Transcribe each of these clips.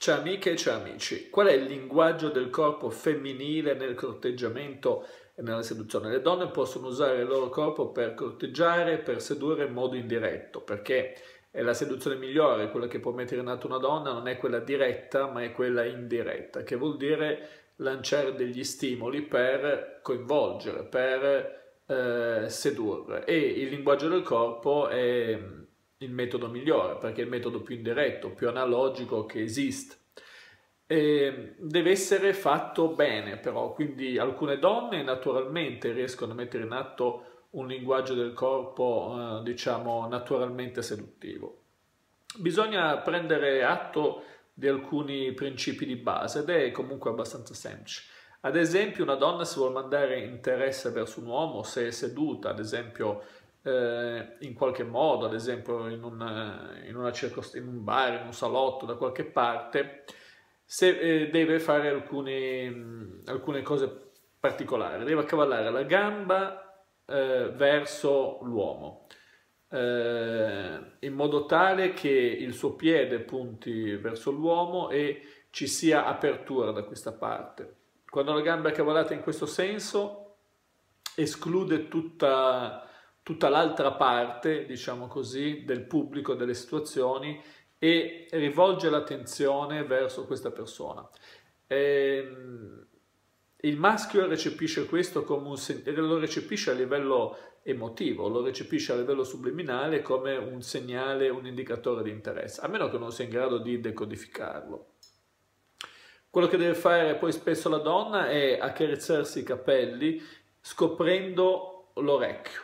Ciao amiche e ciao amici, qual è il linguaggio del corpo femminile nel corteggiamento e nella seduzione? Le donne possono usare il loro corpo per corteggiare, per sedurre in modo indiretto, perché è la seduzione migliore, quella che può mettere in atto una donna, non è quella diretta, ma è quella indiretta, che vuol dire lanciare degli stimoli per coinvolgere, per sedurre. E il linguaggio del corpo è il metodo migliore, perché è il metodo più indiretto, più analogico che esiste. Deve essere fatto bene però, quindi alcune donne naturalmente riescono a mettere in atto un linguaggio del corpo, diciamo, naturalmente seduttivo. Bisogna prendere atto di alcuni principi di base ed è comunque abbastanza semplice. Ad esempio, una donna se vuole mandare interesse verso un uomo, se è seduta, ad esempio, in qualche modo, ad esempio in un bar, in un salotto, da qualche parte, deve fare alcune cose particolari. Deve accavallare la gamba verso l'uomo, in modo tale che il suo piede punti verso l'uomo e ci sia apertura da questa parte. Quando la gamba è accavallata in questo senso, esclude tutta l'altra parte, diciamo così, del pubblico, delle situazioni e rivolge l'attenzione verso questa persona. Il maschio recepisce questo come lo recepisce a livello emotivo, lo recepisce a livello subliminale come un segnale, un indicatore di interesse, a meno che non sia in grado di decodificarlo. Quello che deve fare poi spesso la donna è accarezzarsi i capelli scoprendo l'orecchio,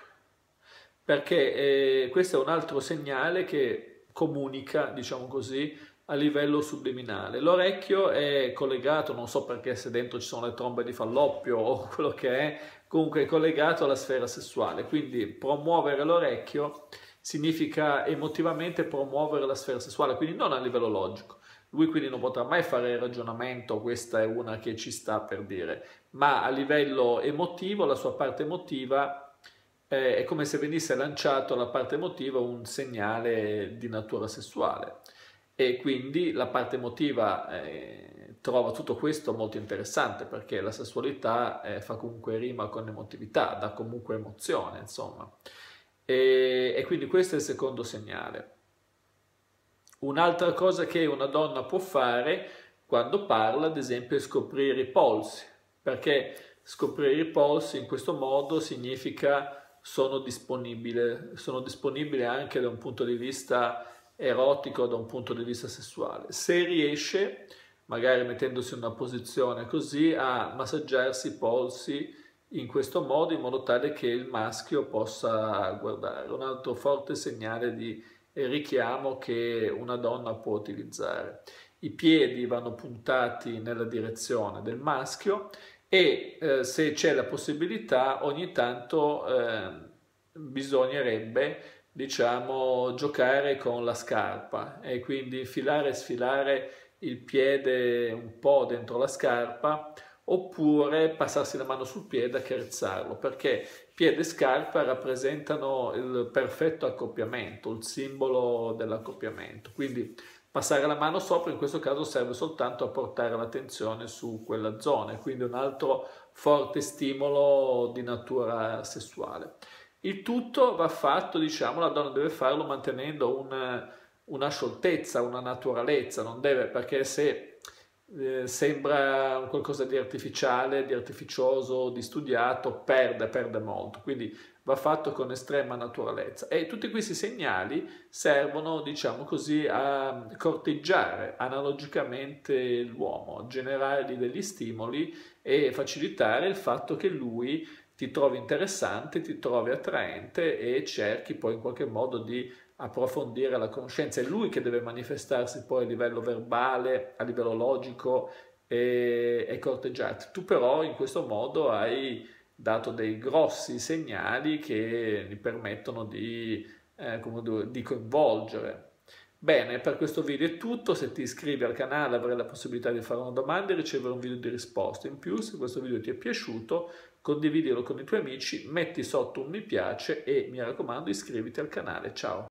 perché questo è un altro segnale che comunica, diciamo così, a livello subliminale. L'orecchio è collegato, non so perché se dentro ci sono le trombe di Falloppio o quello che è, comunque è collegato alla sfera sessuale, quindi promuovere l'orecchio significa emotivamente promuovere la sfera sessuale, quindi non a livello logico. Lui quindi non potrà mai fare il ragionamento, questa è una che ci sta per dire, ma a livello emotivo, la sua parte emotiva è come se venisse lanciato alla parte emotiva un segnale di natura sessuale e quindi la parte emotiva trova tutto questo molto interessante perché la sessualità fa comunque rima con emotività, dà comunque emozione, insomma. E quindi questo è il secondo segnale. Un'altra cosa che una donna può fare quando parla, ad esempio, è scoprire i polsi, perché scoprire i polsi in questo modo significa sono disponibile anche da un punto di vista erotico, da un punto di vista sessuale. Se riesce, magari mettendosi in una posizione così, a massaggiarsi i polsi in questo modo, in modo tale che il maschio possa guardare. Un altro forte segnale di richiamo che una donna può utilizzare. I piedi vanno puntati nella direzione del maschio e se c'è la possibilità ogni tanto bisognerebbe, diciamo, giocare con la scarpa e quindi infilare e sfilare il piede un po' dentro la scarpa oppure passarsi la mano sul piede e accarezzarlo, perché piede e scarpa rappresentano il perfetto accoppiamento, il simbolo dell'accoppiamento. Quindi passare la mano sopra in questo caso serve soltanto a portare l'attenzione su quella zona, quindi un altro forte stimolo di natura sessuale. Il tutto va fatto, diciamo, la donna deve farlo mantenendo una scioltezza, una naturalezza, non deve, perché se sembra qualcosa di artificiale, di artificioso, di studiato, perde molto, quindi va fatto con estrema naturalezza e tutti questi segnali servono, diciamo così, a corteggiare analogicamente l'uomo, generargli degli stimoli e facilitare il fatto che lui ti trovi interessante, ti trovi attraente e cerchi poi in qualche modo di approfondire la conoscenza. È lui che deve manifestarsi poi a livello verbale, a livello logico e corteggiarti. Tu però in questo modo hai dato dei grossi segnali che gli permettono di coinvolgere. Bene, per questo video è tutto, se ti iscrivi al canale avrai la possibilità di fare una domanda e ricevere un video di risposta. In più, se questo video ti è piaciuto, condividilo con i tuoi amici, metti sotto un mi piace e mi raccomando iscriviti al canale. Ciao!